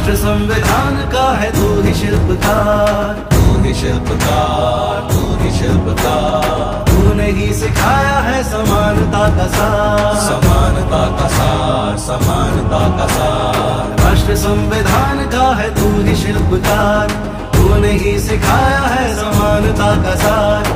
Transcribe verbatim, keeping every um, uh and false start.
राष्ट्र संविधान का है तू ही शिल्पकार, तू ही शिल्पकार, तू ही शिल्पकार। तूने ही सिखाया है समानता का सार, समानता का सार, समानता का सार। राष्ट्र संविधान का है तू ही शिल्पकार, तूने ही सिखाया है समानता का सार।